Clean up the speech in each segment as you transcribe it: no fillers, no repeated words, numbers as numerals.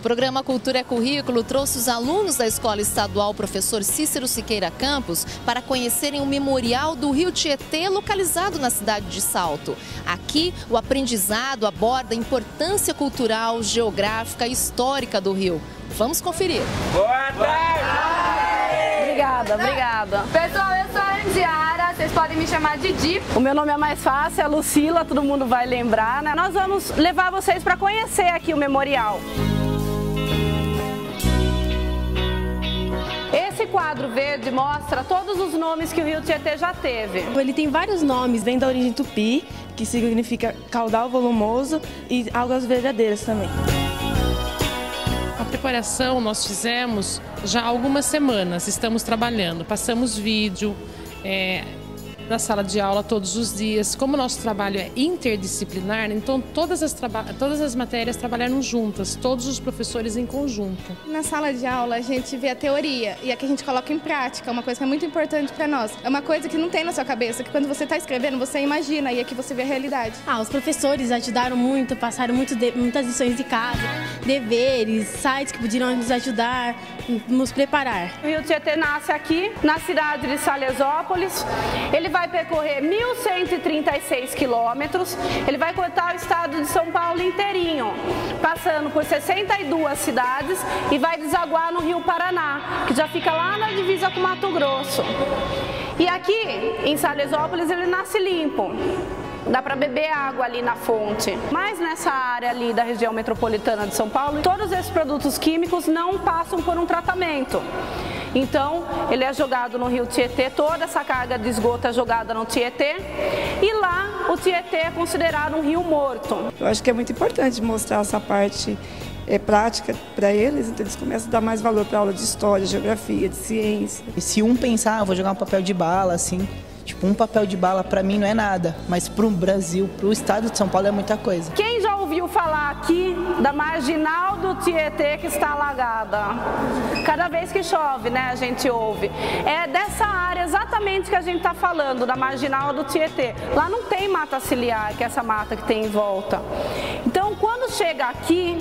programa Cultura é Currículo trouxe os alunos da Escola Estadual Professor Cícero Siqueira Campos para conhecerem o Memorial do Rio Tietê, localizado na cidade de Salto. Aqui, o aprendizado aborda a importância cultural, geográfica e histórica do rio. Vamos conferir. Boa tarde! Obrigada. Pessoal, eu sou a Andiara, vocês podem me chamar de Di. O meu nome é mais fácil, é Lucila, todo mundo vai lembrar, né? Nós vamos levar vocês para conhecer aqui o memorial. Esse quadro verde mostra todos os nomes que o Rio Tietê já teve. Ele tem vários nomes, vem da origem tupi, que significa caudal volumoso, e águas verdadeiras também. A preparação nós fizemos já há algumas semanas, estamos trabalhando, passamos vídeo na sala de aula todos os dias. Como o nosso trabalho é interdisciplinar, então todas as matérias trabalharam juntas, todos os professores em conjunto. Na sala de aula a gente vê a teoria e aqui a gente coloca em prática, uma coisa que é muito importante para nós. É uma coisa que não tem na sua cabeça, que quando você está escrevendo você imagina e aqui você vê a realidade. Os professores ajudaram muito, passaram muitas lições de casa, deveres, sites que podiam nos ajudar, nos preparar. O Rio Tietê nasce aqui, na cidade de Salesópolis. Ele vai percorrer 1.136 quilômetros, ele vai cortar o estado de São Paulo inteirinho, passando por 62 cidades e vai desaguar no Rio Paraná, que já fica lá na divisa com Mato Grosso. E aqui, em Salesópolis, ele nasce limpo. Dá para beber água ali na fonte. Mas nessa área ali da região metropolitana de São Paulo, todos esses produtos químicos não passam por um tratamento. Então, ele é jogado no Rio Tietê, toda essa carga de esgoto é jogada no Tietê, e lá o Tietê é considerado um rio morto. Eu acho que é muito importante mostrar essa parte prática para eles, então eles começam a dar mais valor para a aula de história, geografia, de ciência. E se um pensar, vou jogar um papel de bala, assim, tipo, um papel de bala para mim não é nada, mas para o Brasil, para o estado de São Paulo é muita coisa. Quem já ouviu falar aqui da marginal do Tietê que está alagada? Cada vez que chove, né, a gente ouve. É dessa área exatamente que a gente está falando, da marginal do Tietê. Lá não tem mata ciliar, que é essa mata que tem em volta. Então, quando chega aqui,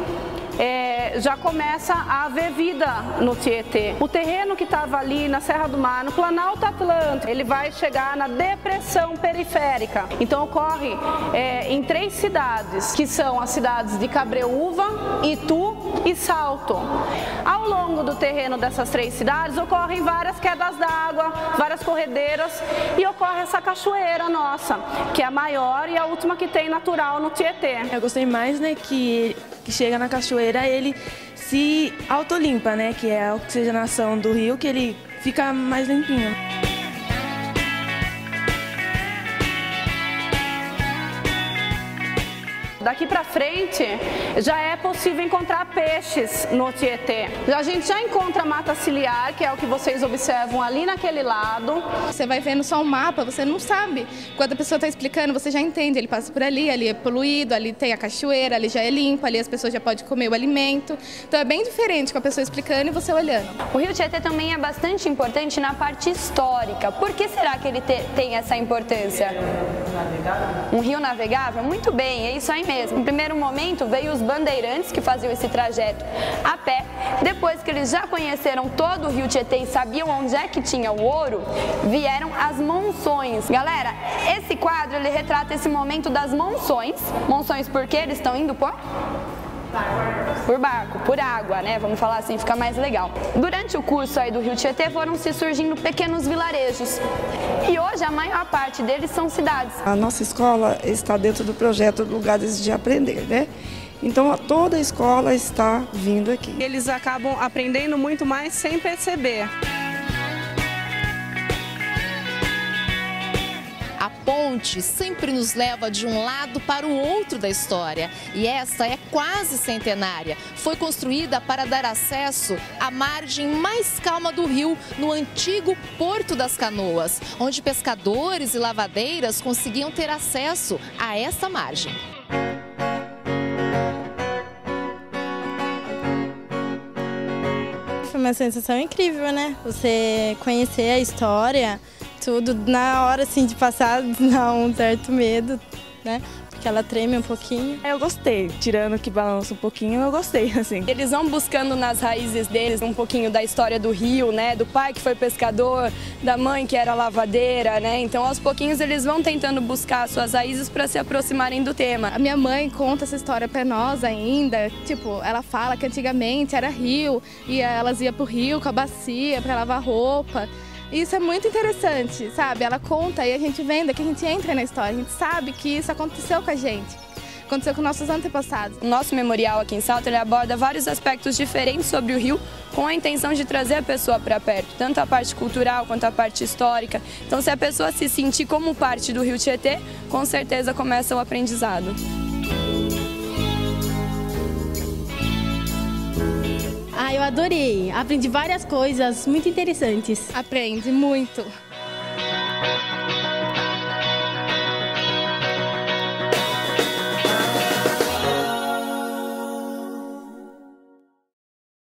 já começa a haver vida no Tietê. O terreno que estava ali na Serra do Mar, no Planalto Atlântico, ele vai chegar na depressão periférica. Então ocorre em 3 cidades, que são as cidades de Cabreúva, Itu e Salto. Ao longo do terreno dessas 3 cidades ocorrem várias quedas d'água, várias corredeiras e ocorre essa cachoeira nossa, que é a maior e a última que tem natural no Tietê. Eu gostei mais, né, que chega na cachoeira, ele se autolimpa, né, que é a oxigenação do rio, que ele fica mais limpinho. Daqui para frente já é possível encontrar peixes no Tietê. A gente já encontra mata ciliar, que é o que vocês observam ali naquele lado. Você vai vendo só um mapa, você não sabe. Quando a pessoa está explicando, você já entende. Ele passa por ali é poluído, ali tem a cachoeira, ali já é limpo, ali as pessoas já podem comer o alimento. Então é bem diferente com a pessoa explicando e você olhando. O Rio Tietê também é bastante importante na parte histórica. Por que será que ele tem essa importância? Um rio navegável? Muito bem, é isso aí mesmo. Em primeiro momento veio os bandeirantes que faziam esse trajeto a pé. Depois que eles já conheceram todo o Rio Tietê e sabiam onde é que tinha o ouro, vieram as monções. Galera, esse quadro ele retrata esse momento das monções. Monções porque eles estão indo por barco, por água, né? Vamos falar assim, fica mais legal. Durante o curso aí do Rio Tietê foram se surgindo pequenos vilarejos. E hoje a maior parte deles são cidades. A nossa escola está dentro do projeto Lugares de Aprender, né? Então toda a escola está vindo aqui. Eles acabam aprendendo muito mais sem perceber. A ponte sempre nos leva de um lado para o outro da história e essa é quase centenária. Foi construída para dar acesso à margem mais calma do rio, no antigo Porto das Canoas, onde pescadores e lavadeiras conseguiam ter acesso a essa margem. Foi uma sensação incrível, né? Você conhecer a história, tudo. Na hora, assim, de passar, dá um certo medo, né? Que ela treme um pouquinho. Eu gostei, tirando que balança um pouquinho, eu gostei, assim. Eles vão buscando nas raízes deles um pouquinho da história do rio, né? Do pai que foi pescador, da mãe que era lavadeira, né? Então, aos pouquinhos, eles vão tentando buscar suas raízes para se aproximarem do tema. A minha mãe conta essa história para nós ainda. Tipo, ela fala que antigamente era rio e elas iam pro rio com a bacia para lavar roupa. Isso é muito interessante, sabe? Ela conta e a gente vendo, que a gente entra na história, a gente sabe que isso aconteceu com a gente, aconteceu com nossos antepassados. O nosso memorial aqui em Salto, ele aborda vários aspectos diferentes sobre o rio, com a intenção de trazer a pessoa para perto, tanto a parte cultural quanto a parte histórica. Então, se a pessoa se sentir como parte do Rio Tietê, com certeza começa o aprendizado. Eu adorei, aprendi várias coisas muito interessantes. Aprende muito.